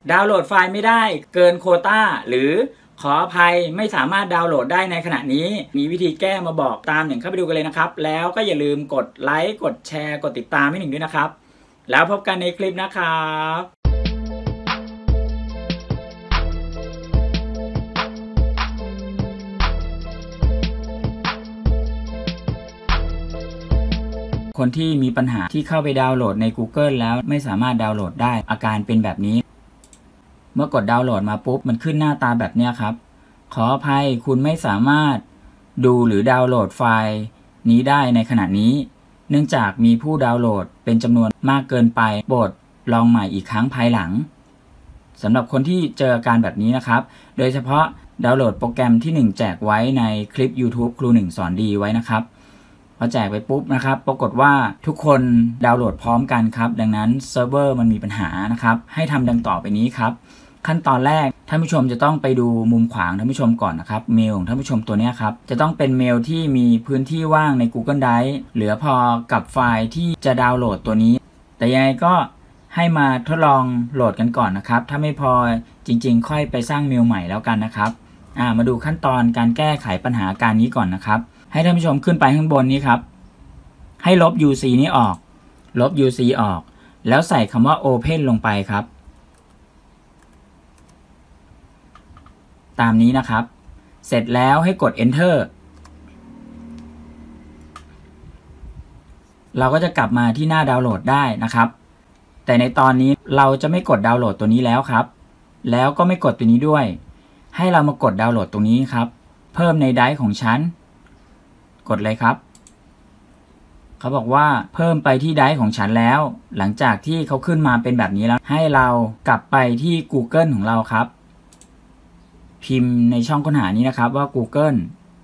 ดาวน์โหลดไฟล์ไม่ได้เกินโควต้าหรือขออภัยไม่สามารถดาวน์โหลดได้ในขณะนี้มีวิธีแก้มาบอกตามอย่างเข้าไปดูกันเลยนะครับแล้วก็อย่าลืมกดไลค์กดแชร์กดติดตามให้หนึ่งด้วยนะครับแล้วพบกันในคลิปนะครับคนที่มีปัญหาที่เข้าไปดาวน์โหลดใน Google แล้วไม่สามารถดาวน์โหลดได้อาการเป็นแบบนี้เมื่อกดดาวน์โหลดมาปุ๊บมันขึ้นหน้าตาแบบนี้ครับขออภัยคุณไม่สามารถดูหรือดาวน์โหลดไฟล์นี้ได้ในขณะนี้เนื่องจากมีผู้ดาวน์โหลดเป็นจำนวนมากเกินไปโปรดลองใหม่อีกครั้งภายหลังสำหรับคนที่เจออาการแบบนี้นะครับโดยเฉพาะดาวน์โหลดโปรแกรมที่1แจกไว้ในคลิป YouTube ครู1สอนดีไว้นะครับพอแจกไปปุ๊บนะครับปรากฏว่าทุกคนดาวน์โหลดพร้อมกันครับดังนั้นเซิร์ฟเวอร์มันมีปัญหานะครับให้ทำดังต่อไปนี้ครับขั้นตอนแรกท่านผู้ชมจะต้องไปดูมุมขวางท่านผู้ชมก่อนนะครับเมลของท่านผู้ชมตัวนี้ครับจะต้องเป็นเมลที่มีพื้นที่ว่างใน Google Drive เหลือพอกับไฟล์ที่จะดาวน์โหลดตัวนี้แต่ยังไงก็ให้มาทดลองโหลดกันก่อนนะครับถ้าไม่พอจริงๆค่อยไปสร้างเมลใหม่แล้วกันนะครับมาดูขั้นตอนการแก้ไขปัญหาการนี้ก่อนนะครับให้ท่านผู้ชมขึ้นไปข้างบนนี้ครับให้ลบ UC นี้ออกลบ UC ออกแล้วใส่คำว่า Open ลงไปครับตามนี้นะครับเสร็จแล้วให้กด Enter เราก็จะกลับมาที่หน้าดาวน์โหลดได้นะครับแต่ในตอนนี้เราจะไม่กดดาวน์โหลดตัวนี้แล้วครับแล้วก็ไม่กดตัวนี้ด้วยให้เรามากดดาวน์โหลดตรงนี้ครับเพิ่มในไดรฟ์ของฉันกดเลยครับเขาบอกว่าเพิ่มไปที่ไดรฟ์ของฉันแล้วหลังจากที่เขาขึ้นมาเป็นแบบนี้แล้วให้เรากลับไปที่ Google ของเราครับพิมพ์ในช่องค้นหานี้นะครับว่า Google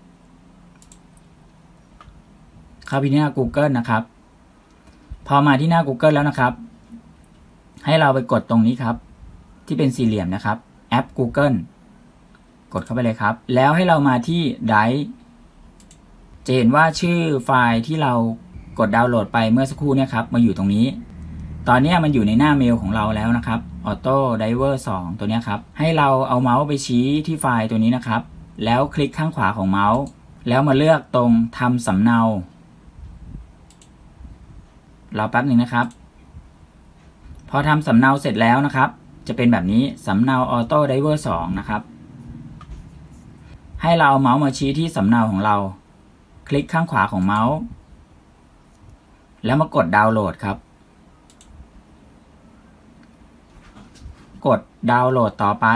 เข้าไปที่หน้า Google นะครับพอมาที่หน้า Google แล้วนะครับให้เราไปกดตรงนี้ครับที่เป็นสี่เหลี่ยมนะครับแอป Google กดเข้าไปเลยครับแล้วให้เรามาที่ Drive จะเห็นว่าชื่อไฟล์ที่เรากดดาวน์โหลดไปเมื่อสักครู่เนี่ยครับมาอยู่ตรงนี้ตอนนี้มันอยู่ในหน้าเมลของเราแล้วนะครับ Auto Diver 2 ตัวนี้ครับให้เราเอาเมาส์ไปชี้ที่ไฟล์ตัวนี้นะครับแล้วคลิกข้างขวาของเมาส์แล้วมาเลือกตรงทำสำเนารอแป๊บหนึ่งนะครับพอทำสำเนาเสร็จแล้วนะครับจะเป็นแบบนี้สำเนา Auto Diver 2 นะครับให้เราเอาเมาส์มาชี้ที่สำเนาของเราคลิกข้างขวาของเมาส์แล้วมากดดาวน์โหลดครับกดดาวน์โหลดต่อไป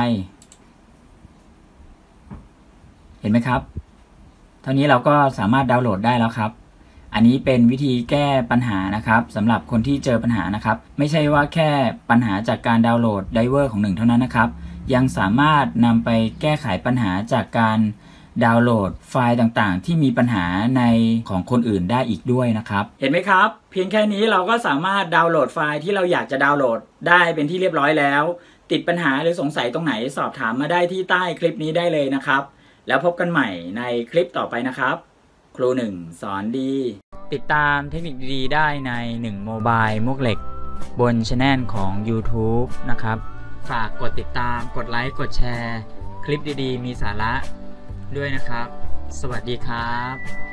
เห็นไหมครับเท่านี้เราก็สามารถดาวน์โหลดได้แล้วครับอันนี้เป็นวิธีแก้ปัญหานะครับสำหรับคนที่เจอปัญหานะครับไม่ใช่ว่าแค่ปัญหาจากการดาวน์โหลดไดเวอร์ของ1เท่านั้นนะครับยังสามารถนำไปแก้ไขปัญหาจากการดาวน์โหลดไฟล์ต่างๆที่มีปัญหาในของคนอื่นได้อีกด้วยนะครับเห็นไหมครับเพียงแค่นี้เราก็สามารถดาวน์โหลดไฟล์ที่เราอยากจะดาวน์โหลดได้เป็นที่เรียบร้อยแล้วติดปัญหาหรือสงสัยตรงไหนสอบถามมาได้ที่ใต้คลิปนี้ได้เลยนะครับแล้วพบกันใหม่ในคลิปต่อไปนะครับครู1สอนดีติดตามเทคนิคดีๆได้ใน1โมบายมวกเหล็กบนช anel ของ YouTube นะครับฝากกดติดตามกดไลค์กดแชร์คลิปดีๆมีสาระด้วยนะครับสวัสดีครับ